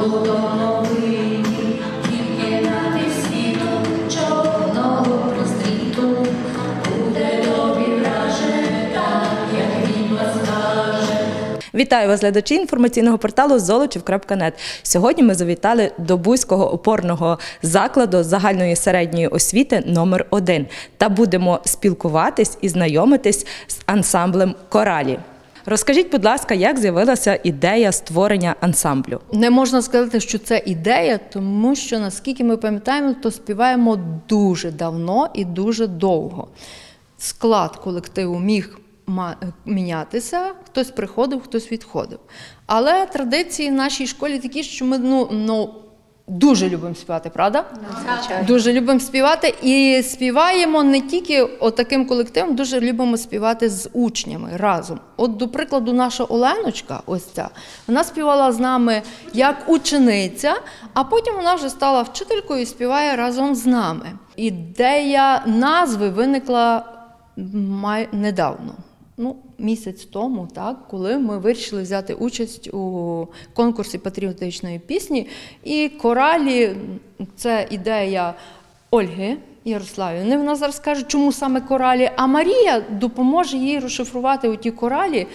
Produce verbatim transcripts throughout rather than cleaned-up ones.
Вітаю вас, глядачі інформаційного порталу золочів крапка нет. Сьогодні ми завітали до Буського опорного закладу загальної середньої освіти номер один та будемо спілкуватись і знайомитись з ансамблем «Коралі». Розкажіть, будь ласка, як з'явилася ідея створення ансамблю? Не можна сказати, що це ідея, тому що, наскільки ми пам'ятаємо, то співаємо дуже давно і дуже довго. Склад колективу міг мінятися, хтось приходив, хтось відходив. Але традиції в нашій школі такі, що ми ну, ну, дуже любимо співати, правда? Звичайно. Дуже любимо співати і співаємо не тільки отаким колективом, дуже любимо співати з учнями разом. От, до прикладу, наша Оленочка, ось ця, вона співала з нами як учениця, а потім вона вже стала вчителькою і співає разом з нами. Ідея назви виникла май... недавно. Ну, місяць тому, так, коли ми вирішили взяти участь у конкурсі патріотичної пісні. І «Коралі» – це ідея Ольги Ярославівни. Вона зараз каже, чому саме «Коралі», а Марія допоможе їй розшифрувати у ті коралі,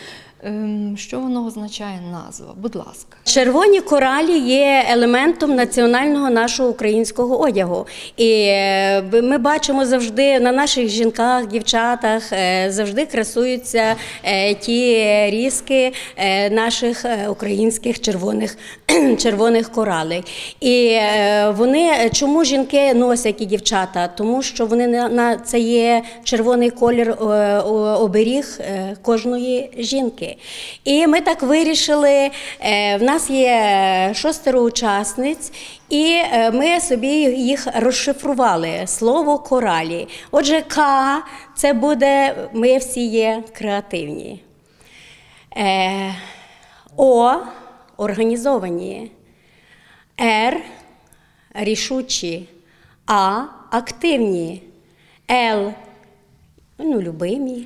що воно означає назва. Будь ласка. Червоні коралі є елементом національного нашого українського одягу. І ми бачимо завжди на наших жінках, дівчатах, завжди красуються ті різки наших українських червоних, червоних коралей. І вони, чому жінки носять і дівчата? Тому що вони на це є червоний колір оберіг кожної жінки. І ми так вирішили, в нас є шостеро учасниць, і ми собі їх розшифрували, слово «коралі». Отже, «К» – це буде, ми всі є креативні. «О» – організовані, «Р» – рішучі, «А» – активні, «Л» – ну, любимі.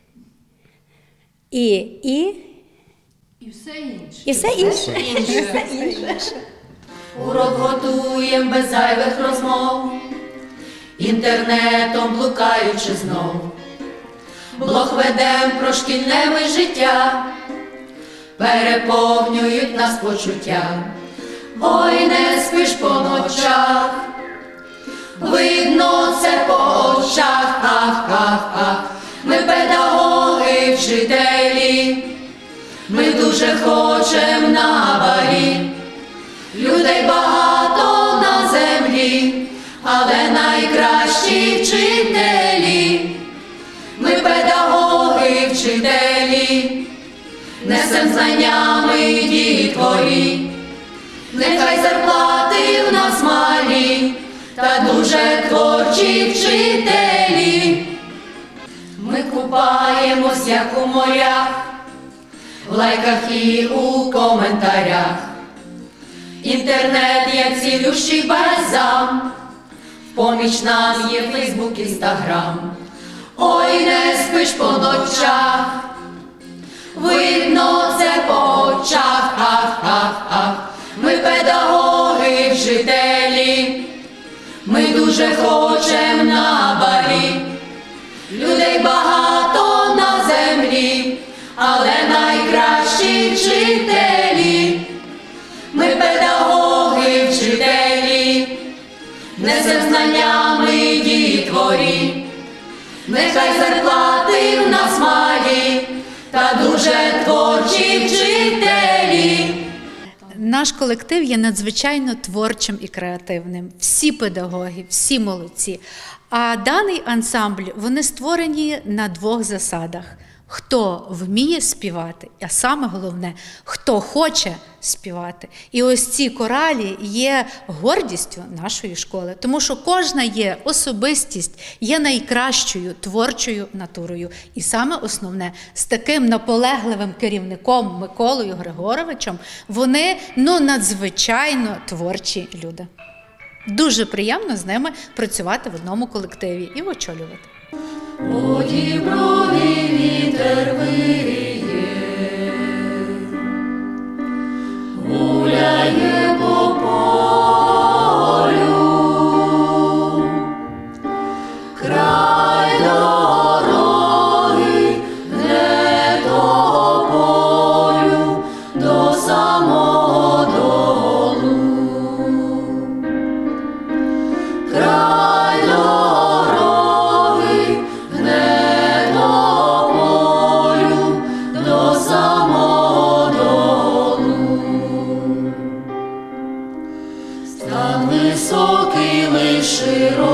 І, і, і все інше. І все інше. інше. Все інше. Урок готуєм без зайвих розмов, інтернетом блукаючи знов. Блог ведем про шкільне ми життя, переповнюють нас почуття. Ой, не спиш по ночах, видно це по очах, ах, ах, ах. Ми педагоги, вчителі, ми дуже хочем на барі. Людей багато на землі, але найкращі вчителі. Ми педагоги, вчителі, несем знаннями дітворі. Нехай зарплати в нас малі, та дуже творчі вчителі. Ми купаємось, як у морях, в лайках і у коментарях. Інтернет є цілющий бальзам, в поміч нам є Фейсбук, Інстаграм. Ой, не спиш по ночах, видно це по очах, ах, ах, ах. Ми педагоги, вчителі, ми дуже хочем на барі. Людей багато на землі, але найкращі вчителі. Ми педагоги, вчителі, несем знаннями дітворі. Нехай зарплати в нас малі, та дуже творчі вчителі. Наш колектив є надзвичайно творчим і креативним. Всі педагоги, всі молодці. А даний ансамбль, вони створені на двох засадах. Хто вміє співати, а саме головне, хто хоче співати. І ось ці коралі є гордістю нашої школи, тому що кожна є особистість, є найкращою творчою натурою. І саме основне, з таким наполегливим керівником Миколою Григоровичем, вони ну, надзвичайно творчі люди. Дуже приємно з ними працювати в одному колективі і очолювати. У Діброві вітер виє, гуляє по широко.